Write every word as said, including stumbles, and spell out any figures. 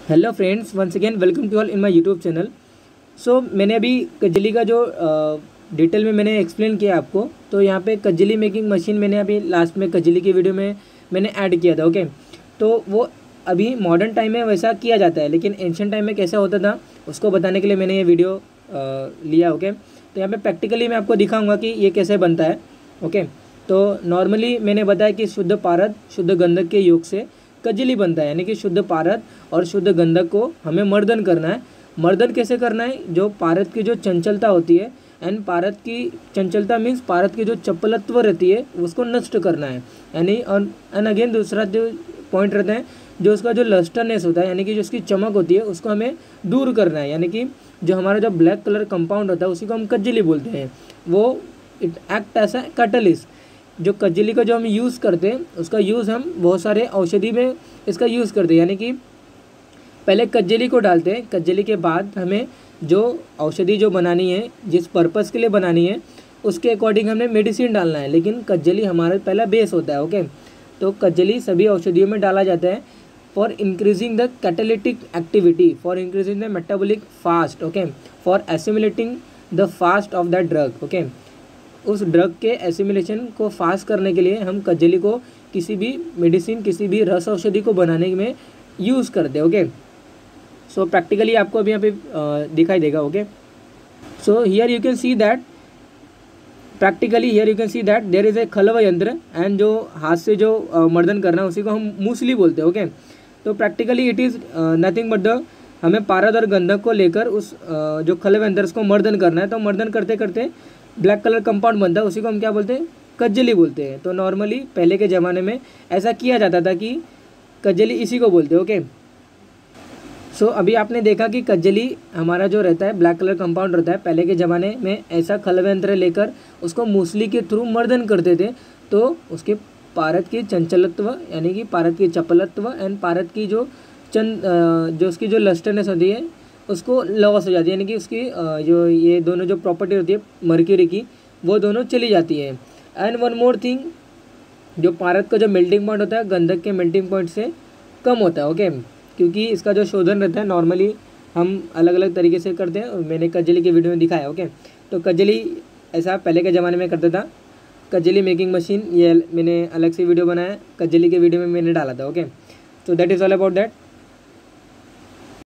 Hello friends, once again welcome to all in my YouTube channel. So मैंने अभी कज्जली का जो डिटेल में मैंने एक्सप्लेन किया आपको, तो यहाँ पे कज्जली मेकिंग मशीन मैंने अभी लास्ट में कज्जली की वीडियो में मैंने ऐड किया था। ओके, तो वो अभी मॉडर्न टाइम में वैसा किया जाता है, लेकिन एंशिएंट टाइम में कैसा होता था उसको बताने के लिए मैंने ये वीडियो आ, लिया। ओके, तो यहाँ पे प्रैक्टिकली मैं आपको दिखाऊंगा कि ये कैसे बनता है। ओके, तो नॉर्मली मैंने बताया कि शुद्ध पारद शुद्ध गंधक के योग से कज्जली बनता है, यानी कि शुद्ध पारद और शुद्ध गंधक को हमें मर्दन करना है। मर्दन कैसे करना है? जो पारद की जो चंचलता होती है, एंड पारद की चंचलता मीन्स पारद की जो चपलत्व रहती है उसको नष्ट करना है। यानी एंड अगेन दूसरा जो पॉइंट रहता है, जो उसका जो लस्टरनेस होता है, यानी कि जो उसकी चमक होती है उसको हमें दूर करना है। यानी कि जो हमारा जो ब्लैक कलर कंपाउंड होता है उसी को हम कज्जली बोलते हैं। वो it act as a catalyst. जो कज्जली का जो हम यूज़ करते हैं उसका यूज़ हम बहुत सारे औषधि में इसका यूज़ करते हैं। यानी कि पहले कज्जली को डालते हैं, कज्जली के बाद हमें जो औषधि जो बनानी है, जिस पर्पज़ के लिए बनानी है उसके अकॉर्डिंग हमें मेडिसिन डालना है, लेकिन कज्जली हमारा पहला बेस होता है। ओके, तो कज्जली सभी औषधियों में डाला जाता है for increasing the catalytic activity, for increasing the metabolic fast, okay, for assimilating the fast of that drug. Okay, उस ड्रग के एसिमुलेशन को फास्ट करने के लिए हम कज्जली को किसी भी मेडिसिन, किसी भी रस औषधि को बनाने में यूज़ करते हैं। ओके, सो प्रैक्टिकली आपको अभी यहाँ पे दिखाई देगा। Okay, so here you can see that practically here you can see that there is a खलव यंत्र, एंड जो हाथ से जो uh, मर्दन करना है उसी को हम मूसली बोलते हैं। ओके, तो practically it is nothing but the हमें पारद और गंधक को लेकर उस uh, जो खलव यंत्र उसको मर्दन करना है। तो मर्दन करते करते ब्लैक कलर कंपाउंड बनता है, उसी को हम क्या बोलते हैं? कज्जली बोलते हैं। तो नॉर्मली पहले के ज़माने में ऐसा किया जाता था कि कज्जली इसी को बोलते हैं। ओके, सो so, अभी आपने देखा कि कज्जली हमारा जो रहता है ब्लैक कलर कंपाउंड रहता है, पहले के ज़माने में ऐसा खलव यंत्र लेकर उसको मूसली के थ्रू मर्दन करते थे, तो उसके पारद की चंचलत्व यानी कि पारद की चपलत्व एंड पारद की जो चंद जो उसकी जो लस्टरनेस होती है उसको लॉस हो जाती है, यानी कि उसकी जो ये दोनों जो प्रॉपर्टी होती है मर्क्यूरी की, वो दोनों चली जाती है। एंड वन मोर थिंग, जो पारद का जो मेल्टिंग पॉइंट होता है गंधक के मेल्टिंग पॉइंट से कम होता है। ओके, क्योंकि इसका जो शोधन रहता है नॉर्मली हम अलग अलग तरीके से करते हैं, मैंने कज्जली की वीडियो में दिखाया। ओके, तो कज्जली ऐसा पहले के ज़माने में करता था। कज्जली मेकिंग मशीन ये मैंने अलग से वीडियो बनाया, कज्जली के वीडियो में मैंने डाला था। ओके, तो that is all about that.